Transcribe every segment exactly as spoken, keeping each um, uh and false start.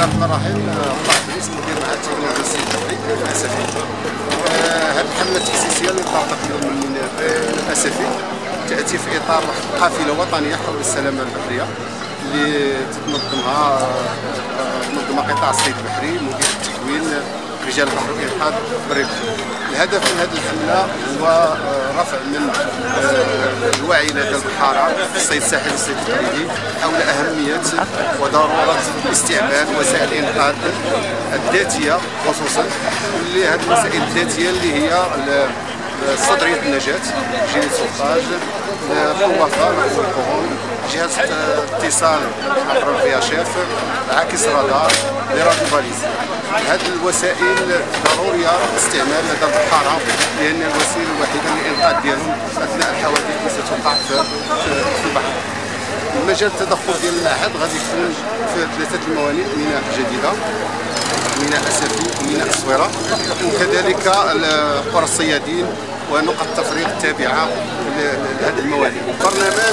الرحمن الرحيم. طه ادريس مدير معهد التكنولوجيا الصيد البحري الاسفي. هذه الحمله التاسيسيه اللي انطلقت من الاسفي تاتي في اطار واحد قافله وطنيه حول السلامه البحريه اللي تتنظمها منظمه قطاع الصيد البحري، مدير التكوين، رجال البحر والانقاذ والربح. الهدف من هذه الحمله هو رفع من الوعي لدى البحاره في الصيد الساحلي والصيد التقليدي حول اهميه وضروره استعمال وسائل الانقاذ الذاتيه، خصوصا اللي هذه الوسائل الذاتيه اللي هي صدريه النجاه، جهاز سلطاج، القوافه، القرون، جهاز اتصال عبر الفياشيف، عاكس رادار، لراديو باليز. هذه الوسائل ضروريه استعمال لدى البحاره لان الوسيله الوحيده للانقاذ ديالهم اثناء الحوادث اللي ستوقع في البحر. المجال التدخل ديال المعهد غادي يكون في ثلاثه الموانئ: ميناء جديده، ميناء اسفي، وميناء الصويره، وكذلك قرى الصيادين ونقط التفريغ التابعه لهذه الموانئ. البرنامج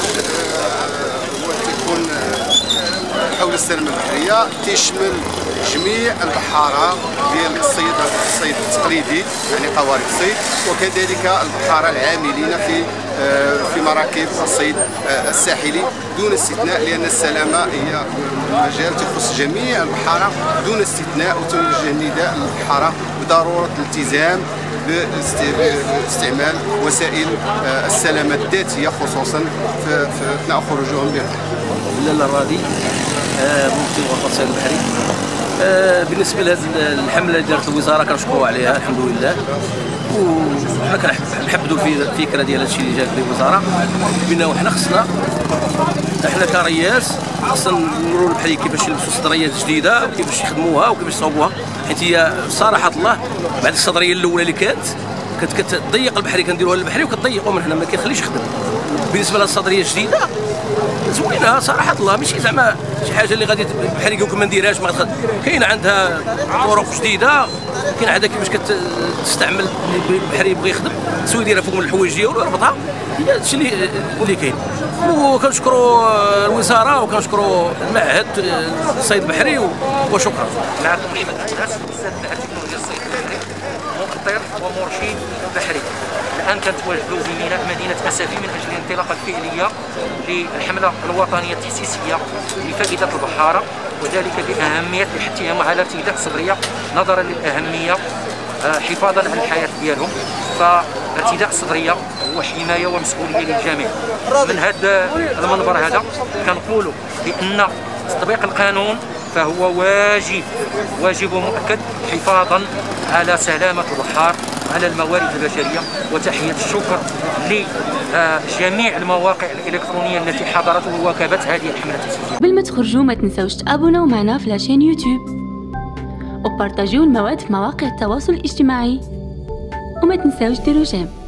هو تيكون حول السلامه البحريه، تيشمل جميع البحاره ديال الصيد الصيد التقليدي، يعني قوارب الصيد، وكذلك البحاره العاملين في في مراكب الصيد الساحلي دون استثناء، لان السلامه هي مجال تخص جميع البحاره دون استثناء، وتوجه النداء للبحاره بضروره الالتزام باستعمال وسائل السلامه الذاتيه، خصوصا في اثناء خروجهم للبحر. لاله الرادي مفتي غرفه الصيد البحري. بالنسبه لهذه الحمله اللي دارت الوزاره كنشكروا عليها الحمد لله، وحنا كنحبذوا في الفكره ديال هذا الشيء اللي جات به الوزاره، بانه حنا خصنا احنا كرياس خصنا نوروا البحري كيفاش يلبسوا صدريات جديده وكيفاش يخدموها وكيفاش يصاوبوها، حيت هي صراحه الله بعد الصدريه الاولى اللي كانت كانت كتضيق البحري، كنديروها للبحري وكتضيقوا من هنا ما كيخليش يخدم. بالنسبه للصدريه الجديده زوينه صراحه الله، ماشي زعما شي حاجه اللي غادي البحري يقول ما نديرهاش، ما كاين عندها طرق جديده، كاين عندها كيفاش كتستعمل البحري يبغي يخدم، تسوي يديرها فوق من الحوايج ديالو ويربطها. هادشي اللي اللي كاين. وكنشكروا الوزاره وكنشكروا المعهد الصيد البحري وشكرا. معكم ريما الناس استاذ معهد تكنولوجيا الصيد البحري، مقدر ومرشد بحري. الان كنتواجدوا في ميناء مدينه اسفي من اجل الانطلاقه الفعليه للحمله الوطنيه التاسيسيه لفائده البحاره، وذلك باهميه الاحتيام على ارتداء الصدريه نظرا للاهميه حفاظا على الحياه ديالهم. فارتداء الصدريه هو حمايه ومسؤوليه للجميع. من هذا المنبر هذا كنقولوا بان تطبيق القانون فهو واجب واجب ومؤكد حفاظا على سلامه البحار على الموارد البشريه. وتحيه الشكر لجميع المواقع الالكترونيه التي حضرت وواكبت هذه الحمله التاسيسيه. قبل ما تخرجوا ما تنساوش تابوناو معنا في لاشين يوتيوب وبارطاجيو المواد في مواقع التواصل الاجتماعي، وما تنساوش ديروا جيم.